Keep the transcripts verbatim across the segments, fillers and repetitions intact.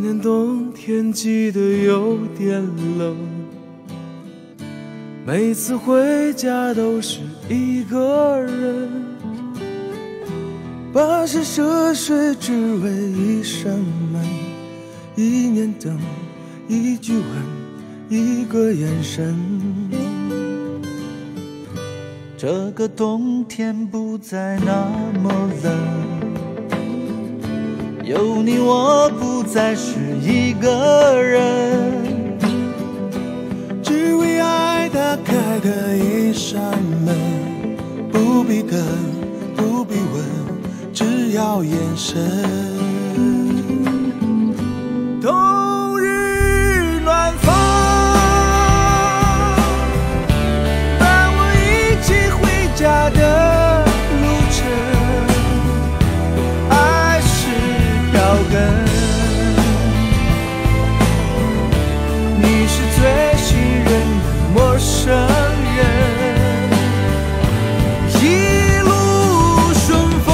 年冬天记得有点冷，每次回家都是一个人，跋山涉水只为一扇门，一年等，一句吻，一个眼神。 这个冬天不再那么冷，有你我不再是一个人， 只为爱打开的一扇门，不必等，不必问，只要眼神。冬日暖风伴我一起回家的路程，爱是票根，你是最信任的陌生人，一路顺风，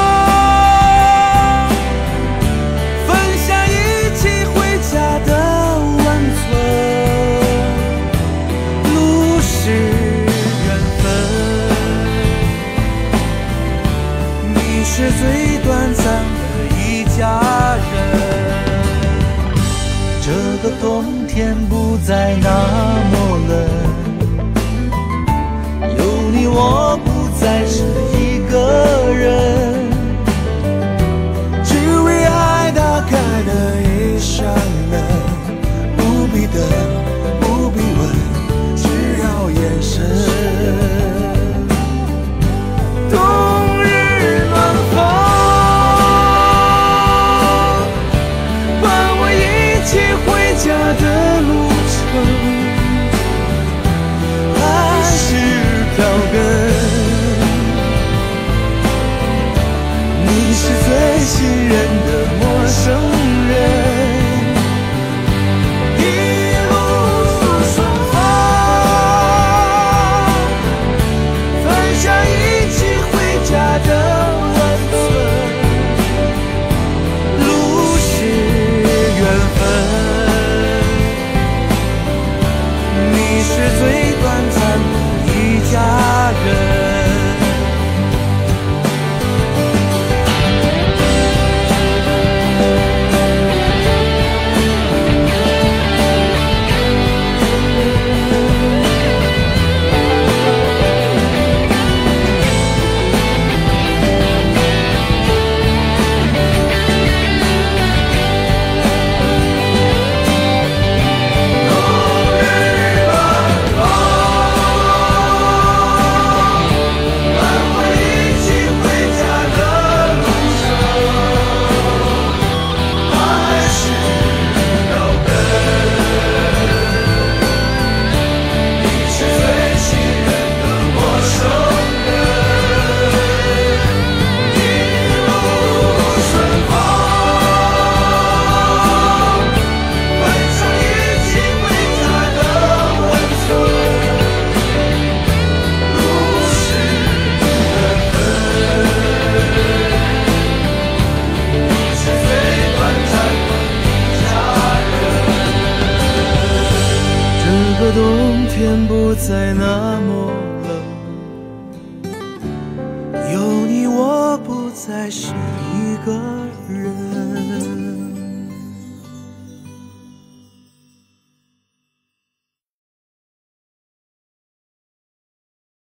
分享一起回家的温存，路是缘分，你是最短暂的一家人。 这个冬天不再那么冷，有你我不再是一个人， 只为爱打开的一扇门，不必等，不必问，只要眼神。冬日暖风伴我一起回家的路程，爱是票根，你是最信任的陌生人，一路顺风，分享一起回家的温存，路是缘分，你是最短暂的一家人。这个冬天不再那么冷，有你我不再是一个人。